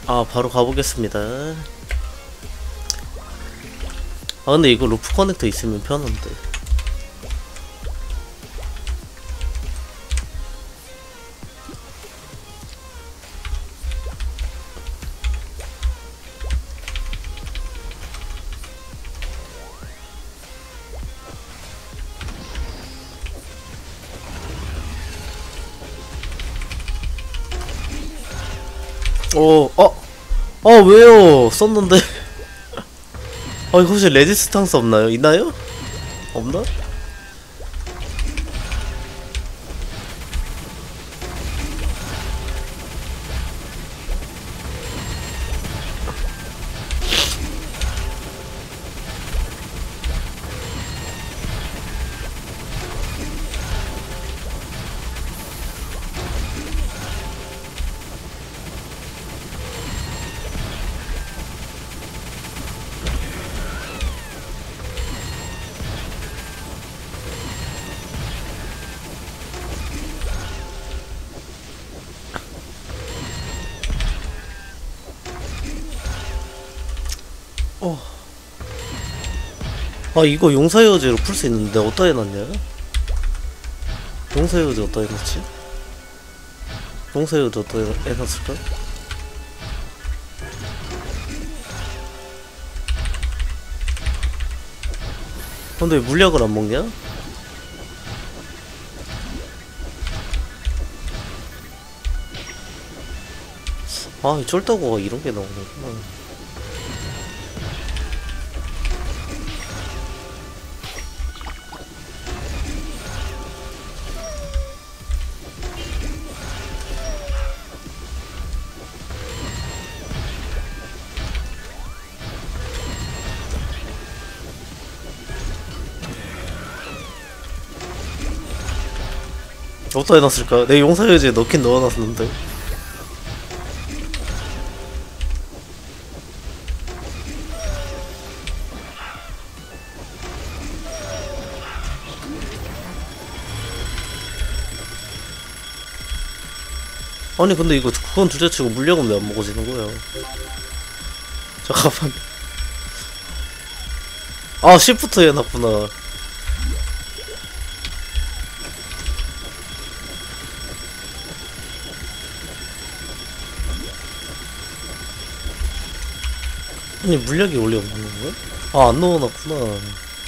바로 가보겠습니다. 근데 이거 루프 커넥터 있으면 편한데. 왜요? 썼는데. 이거 혹시 레지스탕스 없나요? 있나요? 없나? 이거 용사여제로 풀 수 있는데 어디다 해놨냐? 용사여제 어디다 해놨지? 용사여제 어디다 해놨을까? 근데 왜 물약을 안 먹냐? 이 쫄따구가 이런 게 나오는구나. 어디다 해놨을까? 내 용사여지에 넣긴 넣어놨는데. 아니 근데 이거 그건 둘째치고 물약은 왜 안 먹어지는 거야? 잠깐만. 시프트 해놨구나. 아니 물약이 원래 없는 거야? 안 넣어놨구나.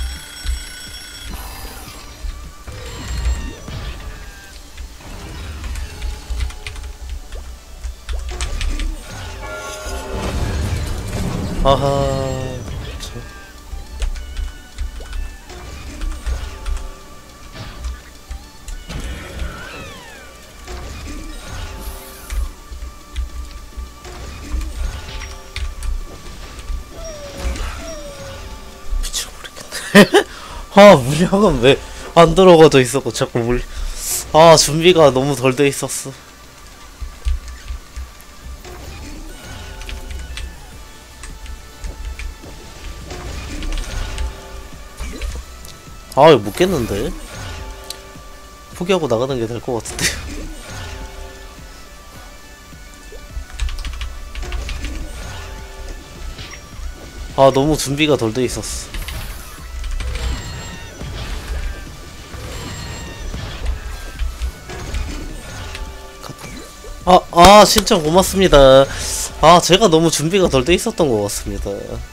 아하. 그쵸. 미쳐버리겠네. 물약은 왜 안 들어가져 있었고 자꾸 준비가 너무 덜 돼 있었어. 이거 못 깼는데? 포기하고 나가는 게 될 것 같은데. 너무 준비가 덜 돼 있었어. 신청 고맙습니다. 제가 너무 준비가 덜 돼 있었던 것 같습니다.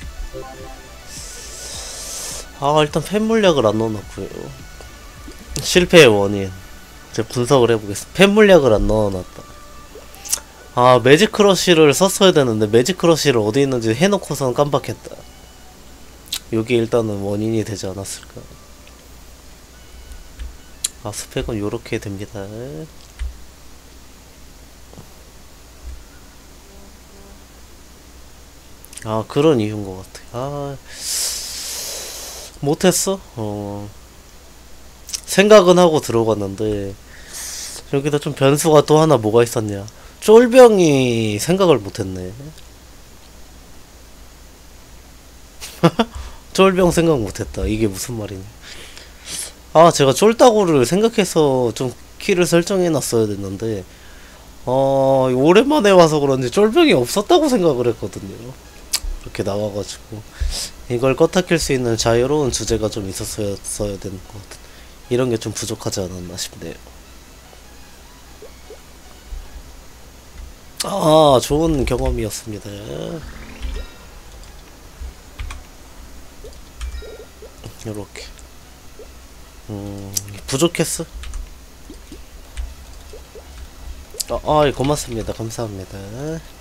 일단 팬 물약을 안 넣어놨고요. 실패의 원인 제가 분석을 해보겠습니다. 팬 물약을 안 넣어놨다. 매직 크러쉬를 썼어야 되는데 매직 크러쉬를 어디 있는지 해놓고선 깜빡했다. 요게 일단은 원인이 되지 않았을까. 스펙은 요렇게 됩니다. 그런 이유인 것 같아. 못했어? 생각은 하고 들어갔는데 여기다 좀 변수가 또 하나 뭐가 있었냐. 쫄병이 생각을 못했네. 쫄병 생각 못했다. 이게 무슨 말이냐. 제가 쫄따구를 생각해서 좀 키를 설정해놨어야 됐는데 오랜만에 와서 그런지 쫄병이 없었다고 생각을 했거든요. 이렇게 나와가지고 이걸 껐다 킬 수 있는 자유로운 주제가 좀 있었어야 되는 것 같은, 이런 게 좀 부족하지 않았나 싶네요. 아, 좋은 경험이었습니다. 요렇게 부족했어? 고맙습니다. 감사합니다.